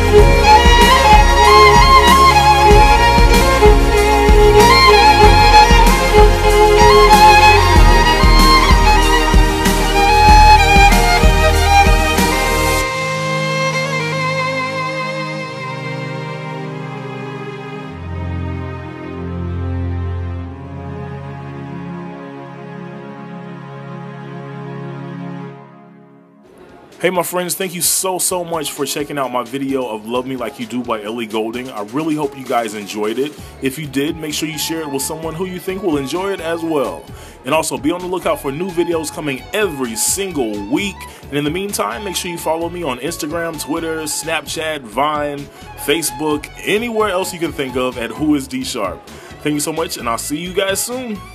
Hey my friends, thank you so much for checking out my video of Love Me Like You Do by Ellie Goulding. I really hope you guys enjoyed it. If you did, make sure you share it with someone who you think will enjoy it as well. And also be on the lookout for new videos coming every single week. And in the meantime, make sure you follow me on Instagram, Twitter, Snapchat, Vine, Facebook, anywhere else you can think of at Who Is D Sharp. Thank you so much, and I'll see you guys soon.